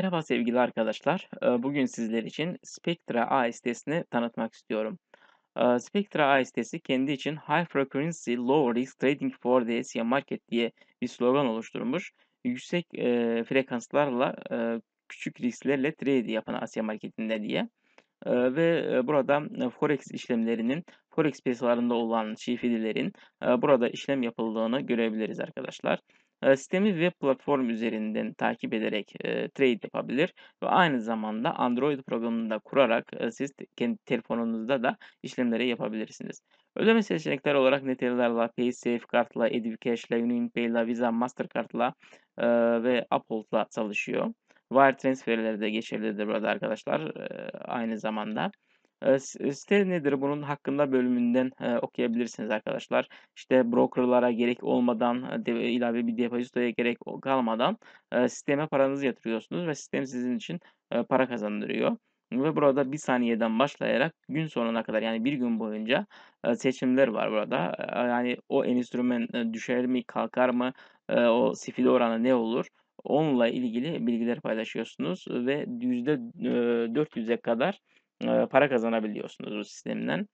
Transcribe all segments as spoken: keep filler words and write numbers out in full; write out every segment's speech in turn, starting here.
Merhaba sevgili arkadaşlar. Eee, Bugün sizler için Spectra A I sitesini tanıtmak istiyorum. Eee, Spectra A I sitesi kendi için High Frequency Low Risk Trading for the Asia Market diye bir slogan oluşturmuş. Yüksek eee, frekanslarla eee, küçük risklerle trade yapan Asya marketinde diye. Eee, ve, eee, burada, eee, forex işlemlerinin, forex piyasalarında olan şifrelerin, eee, burada işlem yapıldığını görebiliriz arkadaşlar. Eee, sitemi web platform üzerinden takip ederek, eee, trade yapabilir ve aynı zamanda Android programını da kurarak, eee, siz te kendi telefonunuzda da işlemleri yapabilirsiniz. Ödeme seçenekleri olarak Netella'la, Paysafe kartla, Edivcash'la, UnionPay'la, Visa, Mastercard'la, eee, ve Uphold'la çalışıyor. Wire transferleri de geçerlidir burada arkadaşlar, eee, aynı zamanda. Eee, s site nedir? Bunun hakkında bölümünden, eee, okuyabilirsiniz arkadaşlar. İşte broker'lara gerek olmadan, eee, de ilave bir depozitoya gerek o kalmadan, eee, sisteme paranızı yatırıyorsunuz ve sistem sizin için, eee, para kazandırıyor ve burada bir saniyeden başlayarak gün sonuna kadar, yani bir gün boyunca, eee, seçimler var burada. Eee, yani o enstrüman, eee, düşer mi, kalkar mı, eee, o CFD oranı ne olur? Onunla ilgili bilgiler paylaşıyorsunuz ve yüzde eee, dört yüze kadar, eee, para kazanabiliyorsunuz bu sistemden.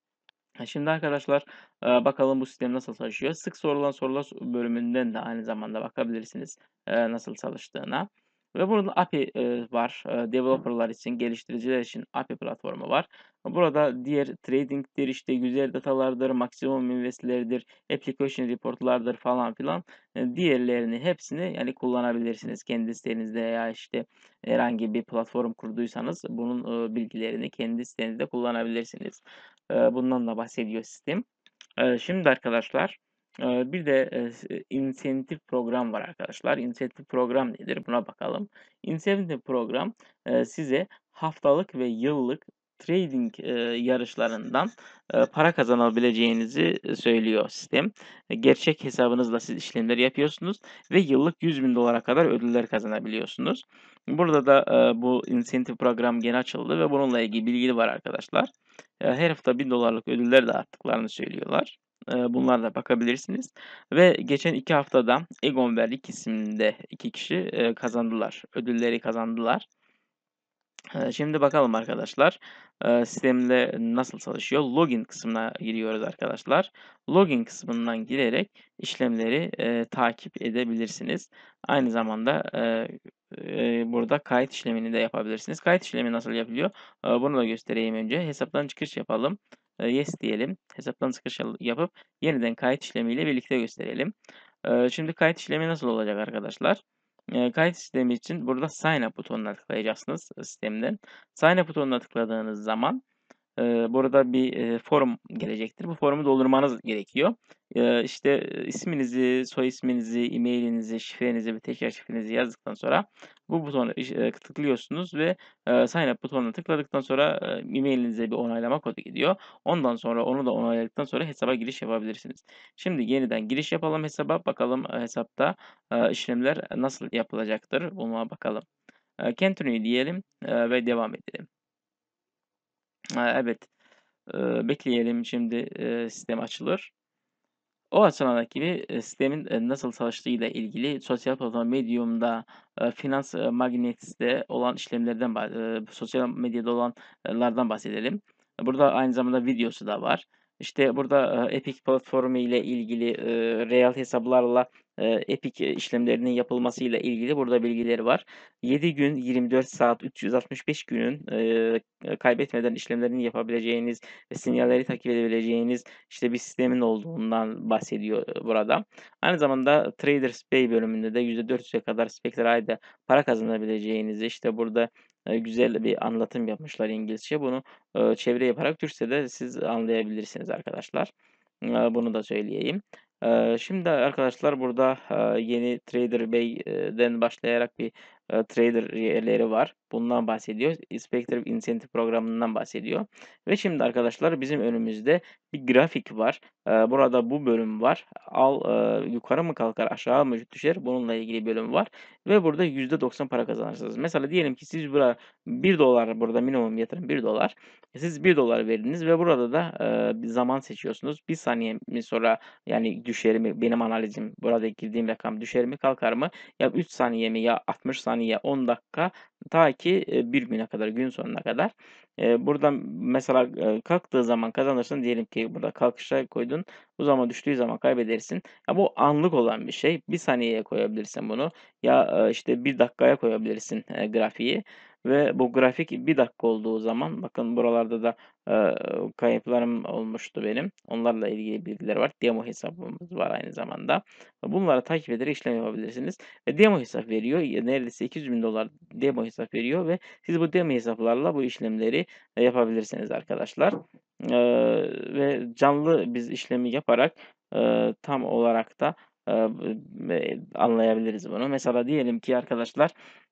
Ha, şimdi arkadaşlar, eee, bakalım bu sistem nasıl çalışıyor? Sık sorulan sorular bölümünden de aynı zamanda bakabilirsiniz, eee, nasıl çalıştığına. Ve burada A P I, eee, var. Eee, developer'lar için, geliştiriciler için A P I platformu var. Burada diğer trading'dir, işte güzel datalardır, maksimum invest'leridir, application report'lardır falan filan. Eee, diğerlerini hepsini yani kullanabilirsiniz. Kendi sitenizde veya işte herhangi bir platform kurduysanız bunun, eee, bilgilerini kendi sitenizde kullanabilirsiniz. Eee, bundan da bahsediyor sistem. Eee, şimdi arkadaşlar, eee, bir de, eee, s insentif program var arkadaşlar. İnsentif program nedir? Buna bakalım. İnsentif program, eee, size haftalık ve yıllık trading, eee, yarışlarından, eee, para kazanabileceğinizi, eee, söylüyor sistem. E, gerçek hesabınızla siz işlemleri yapıyorsunuz ve yıllık yüz bin dolara kadar ödüller kazanabiliyorsunuz. Burada da, eee, bu insentif program yeni açıldı ve bununla ilgili bilgi var arkadaşlar. Eee, her hafta bin dolarlık ödüller dağıttıklarını söylüyorlar. Eee, bunlara bakabilirsiniz ve geçen iki haftada Egon ve Rick isimli iki kişi, eee, kazandılar. Ödülleri kazandılar. Eee, şimdi bakalım arkadaşlar, eee, sistemde nasıl çalışıyor? Login kısmına giriyoruz arkadaşlar. Login kısmından girerek işlemleri, eee, takip edebilirsiniz. Aynı zamanda, eee, eee, burada kayıt işlemini de yapabilirsiniz. Kayıt işlemi nasıl yapılıyor? Eee, bunu da göstereyim önce. Hesaptan çıkış yapalım. Eee, yes diyelim. Hesaptan çıkış al yapıp yeniden kayıt işlemiyle birlikte gösterelim. Eee, şimdi kayıt işlemi nasıl olacak arkadaşlar? Eee, kayıt sistemi için burada sign up butonuna tıklayacaksınız, ııı, sistemden. Sign up butonuna tıkladığınız zaman, Eee, burada bir, eee, form gelecektir. Bu formu doldurmanız gerekiyor. Eee, işte, eee, isminizi, soy isminizi, e-mail'inizi, şifrenizi ve tekrar şifrenizi yazdıktan sonra bu butona iş eee, tıklıyorsunuz ve, eee, sign up butonuna tıkladıktan sonra, eee, e-mail'inize bir onaylama kodu gidiyor. Ondan sonra onu da onayladıktan sonra hesaba giriş yapabilirsiniz. Şimdi yeniden giriş yapalım hesaba. Bakalım, eee, hesapta, eee, işlemler nasıl yapılacaktır? Buna bakalım. Eee, continue diyelim, eee, ve devam edelim. Eee, evet. Eee, bekleyelim şimdi, eee, sistem açılır. O açılana gibi, eee, sistemin, eee, nasıl çalıştığıyla ilgili sosyal platform Medium'da, eee, Finans, eee, Magnets'te olan işlemlerden bah eee, sosyal medyada olanlardan bahsedelim. Burada aynı zamanda videosu da var. İşte burada, eee, Epic platformu ile ilgili, eee, reel hesaplarla, eee, Epic işlemlerinin yapılmasıyla ilgili burada bilgileri var. yedi gün, yirmi dört saat, üç yüz altmış beş günün, eee, kaybetmeden işlemlerini yapabileceğiniz ve sinyalleri takip edebileceğiniz işte bir sistemin olduğundan bahsediyor, eee, burada. Aynı zamanda Traders Pay bölümünde de yüzde dört yüze kadar Spectra'da para kazanabileceğinizi, işte, burada, eee, güzel bir anlatım yapmışlar İngilizce. Bunu, eee, çeviri yaparak Türkçe'de siz anlayabilirsiniz arkadaşlar. Eee, bunu da söyleyeyim. Eee, şimdi arkadaşlar burada, eee, yeni Trader Bay'den başlayarak bir, eee, trader yerleri var. Bundan bahsediyor. Spectre Incentive programından bahsediyor ve şimdi arkadaşlar bizim önümüzde bir grafik var. Eee, burada bu bölüm var. Al eee, yukarı mı kalkar, aşağı mı düşer? Bununla ilgili bölüm var ve burada yüzde doksan para kazanırsınız. Mesela diyelim ki siz bura bir dolar burada minimum yatırım bir dolar. Siz bir dolar verdiniz ve burada da, eee, bir zaman seçiyorsunuz. bir saniye mi sonra yani düşer mi? Benim analizim burada girdiğim rakam düşer mi, kalkar mı? Ya üç saniye mi ya altmış saniye saniye, on dakika ta ki, eee, bir güne kadar, gün sonuna kadar. Eee, buradan mesela, eee, kalktığı zaman kazanırsın. Diyelim ki burada kalkışa koydun. Bu zaman düştüğü zaman kaybedersin. Ya, bu anlık olan bir şey. bir saniyeye koyabilirsin bunu ya, eee, işte bir dakikaya koyabilirsin, eee, grafiği ve bu grafik bir dakika olduğu zaman bakın buralarda da, eee, kayıplarım olmuştu benim. Onlarla ilgili bilgiler var. Demo hesabımız var aynı zamanda. Bunları takip ederek işlem yapabilirsiniz. Ve demo hesap veriyor. Ya, neredeyse sekiz yüz bin dolar demo hesap veriyor ve siz bu demo hesaplarla bu işlemleri, eee, yapabilirsiniz arkadaşlar. Eee, ve canlı biz işlemi yaparak, eee, tam olarak da, eee, b anlayabiliriz bunu. Mesela diyelim ki arkadaşlar,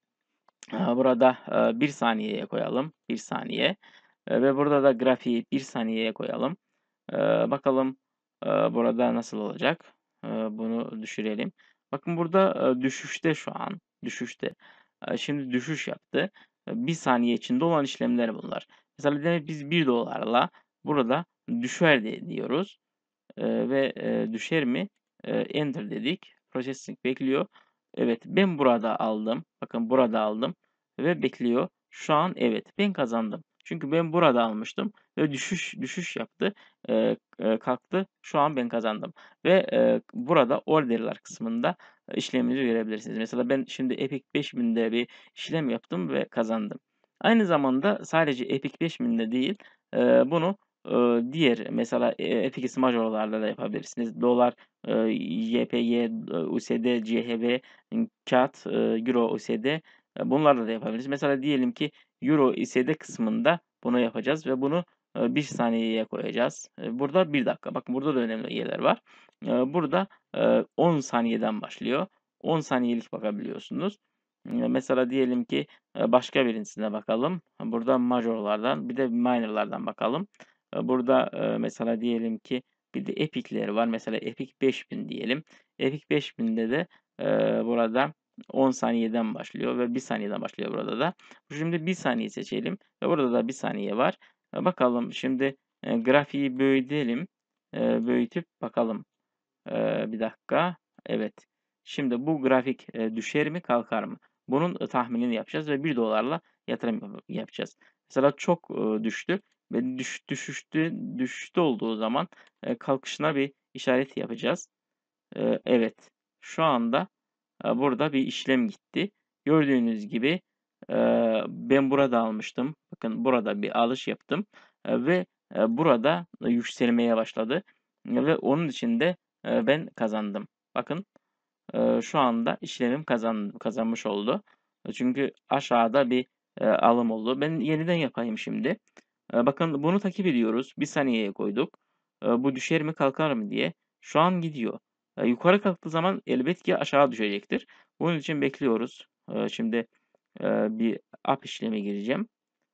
aaa, burada, eee, bir saniyeye koyalım, bir saniye, eee, ve burada da grafiği bir saniyeye koyalım. Eee, bakalım, eee, burada nasıl olacak? Eee, bunu düşürelim. Bakın burada, eee, düşüşte şu an, düşüşte. Eee, şimdi düşüş yaptı. Eee, bir saniye içinde olan işlemler bunlar. Mesela demek biz bir dolarla burada düşer di diyoruz. Eee, ve, eee, düşer mi? Eee, enter dedik. Processing bekliyor. Evet, ben burada aldım. Bakın burada aldım ve bekliyor. Şu an evet, ben kazandım. Çünkü ben burada almıştım ve düşüş düşüş yaptı. Eee, eee, kalktı. Şu an ben kazandım ve, eee, burada order'lar kısmında işleminizi görebilirsiniz. Mesela ben şimdi Epic beş binde bir işlem yaptım ve kazandım. Aynı zamanda sadece Epic beş binde değil, eee, bunu Iıı, diğer mesela, eee, F X Major'larda da yapabilirsiniz. Dolar, eee, Y P G, eee, U S D, C H V, ımm, kâğıt, eee, Euro, U S D, eee, bunlarla da yapabiliriz. Mesela diyelim ki Euro, U S D kısmında bunu yapacağız ve bunu, eee, bir saniyeye koyacağız. Eee, burada bir dakika. Bakın burada da önemli yerler var. Eee, burada, eee, on saniyeden başlıyor. on saniyelik bakabiliyorsunuz. Eee, mesela diyelim ki, eee, başka birisine bakalım. Burada Major'lardan bir de Minor'lardan bakalım. Eee, burada, eee, mesela diyelim ki bir de Epic'leri var. Mesela Epic beş bin diyelim. Epic beş binde de, eee, burada on saniyeden başlıyor ve bir saniyeden başlıyor burada da. Şimdi bir saniye seçelim ve burada da bir saniye var. Eee, bakalım şimdi, eee, grafiği büyütelim. Eee, büyütüp bakalım. Eee, bir dakika. Evet. Şimdi bu grafik, eee, düşer mi, kalkar mı? Bunun, ııı, tahminini yapacağız ve bir dolarla yatırım yapa yapacağız. Mesela çok, ııı, düştü ve düş düşüştü düşüşte olduğu zaman, eee, kalkışına bir işaret yapacağız. Eee, evet. Şu anda, eee, burada bir işlem gitti. Gördüğünüz gibi, eee, ben burada almıştım. Bakın burada bir alış yaptım, eee, ve, eee, burada yükselmeye başladı ve onun için de, eee, ben kazandım. Bakın, eee, şu anda işlemim kazan kazanmış oldu. Çünkü aşağıda bir, eee, alım oldu. Ben yeniden yapayım şimdi. Eee, bakın bunu takip ediyoruz. bir saniyeye koyduk. Eee, bu düşer mi kalkar mı diye. Şu an gidiyor. Eee, yukarı kalktığı zaman elbet ki aşağı düşecektir. Bunun için bekliyoruz. Eee, şimdi, eee, bir up işlemi gireceğim.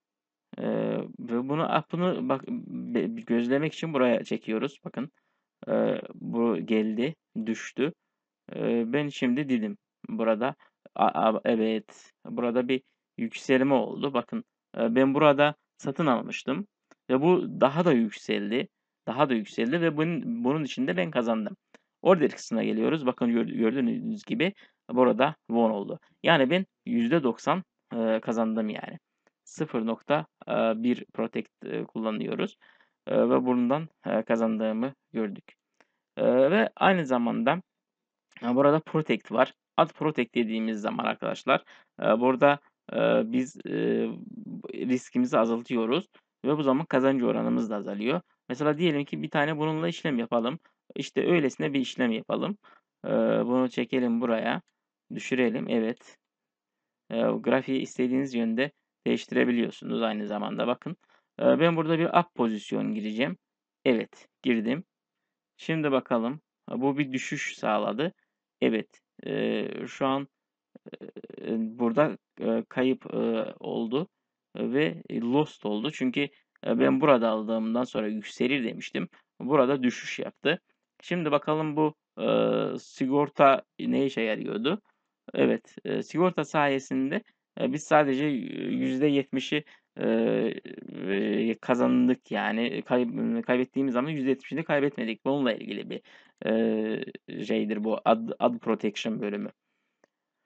Eee, ve bunu up'ını bak be gözlemek için buraya çekiyoruz. Bakın, eee, bu geldi, düştü. Eee, ben şimdi dedim burada a a evet, burada bir yükselme oldu. Bakın, eee, ben burada satın almıştım ve bu daha da yükseldi, daha da yükseldi ve bunun bunun için de ben kazandım. Order kısmına geliyoruz. Bakın gör gördüğünüz gibi burada won oldu. Yani ben yüzde doksan eee, kazandım yani. sıfır nokta bir protect, eee, kullanıyoruz, eee, ve bundan, eee, kazandığımı gördük. Eee, ve aynı zamanda Ha, burada protect var. Add protect dediğimiz zaman arkadaşlar, eee, burada, eee, biz, eee, riskimizi azaltıyoruz ve bu zaman kazanç oranımız da azalıyor. Mesela diyelim ki bir tane bununla işlem yapalım. İşte öylesine bir işlem yapalım. Eee, bunu çekelim buraya, düşürelim. Evet. Eee, grafiği istediğiniz yönde değiştirebiliyorsunuz aynı zamanda bakın. Eee, ben burada bir up pozisyon gireceğim. Evet, girdim. Şimdi bakalım. Ha, bu bir düşüş sağladı. Evet, eee, şu an, eee, burada, eee, kayıp, eee, oldu ve lost oldu. Çünkü, eee, ben burada aldığımdan sonra yükselir demiştim. Burada düşüş yaptı. Şimdi bakalım bu, eee, sigorta ne işe yarıyordu? Evet, eee, sigorta sayesinde, eee, biz sadece yüzde yetmişi eee, eee, kazandık yani. Kayb kaybettiğimiz zaman yüzde yetmişini kaybetmedik. Bununla ilgili bir, eee, şeydir bu ad ad protection bölümü.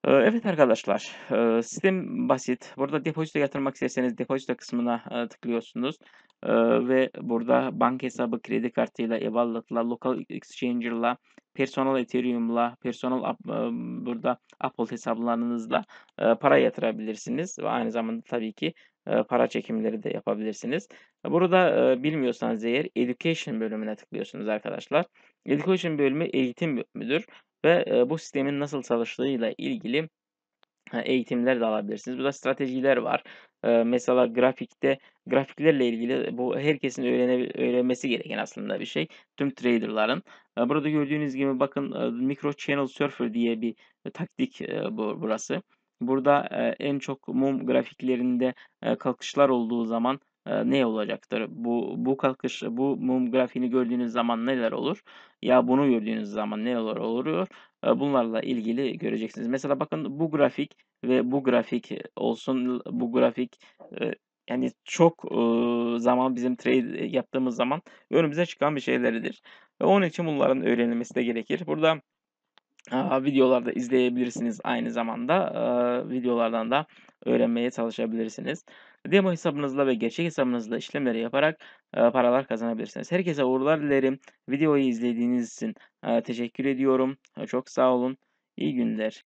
Eee, evet arkadaşlar, eee, sistem basit. Burada depozito yatırmak isterseniz depozito kısmına, eee, tıklıyorsunuz, eee, ve burada banka hesabı, kredi kartıyla, e-wallet'la, local exchanger'la, personal Ethereum'la, personal ap emm, burada Uphold hesaplarınızla, eee, para yatırabilirsiniz ve aynı zamanda tabii ki, eee, para çekimleri de yapabilirsiniz. Burada, eee, bilmiyorsanız eğer education bölümüne tıklıyorsunuz arkadaşlar. Education bölümü eğitim bölümüdür ve, eee, bu sistemin nasıl çalıştığıyla ilgili Ha, eğitimler de alabilirsiniz. Burada stratejiler var. Eee, mesela grafikte grafiklerle ilgili bu herkesin öğrene öğrenmesi gereken aslında bir şey. Tüm trader'ların. Eee, burada gördüğünüz gibi bakın, eee, Micro Channel Surfer diye bir taktik, eee, bu burası. Burada, eee, en çok mum grafiklerinde, eee, kalkışlar olduğu zaman, eee, ne olacaktır? Bu bu kalkış bu mum grafiğini gördüğünüz zaman neler olur? Ya bunu gördüğünüz zaman neler oluyor? Eee, bunlarla ilgili göreceksiniz. Mesela bakın bu grafik ve bu grafik olsun, bu grafik, eee, yani çok, ııı, zaman bizim trade yaptığımız zaman önümüze çıkan bir şeyleridir ve onun için bunların öğrenilmesi de gerekir. Burada, aaa, videolar da izleyebilirsiniz aynı zamanda. Aaa, videolardan da öğrenmeye çalışabilirsiniz. Demo hesabınızla ve gerçek hesabınızla işlemleri yaparak, eee, paralar kazanabilirsiniz. Herkese uğurlar dilerim. Videoyu izlediğiniz için, eee, teşekkür ediyorum. Eee, çok sağ olun. İyi günler.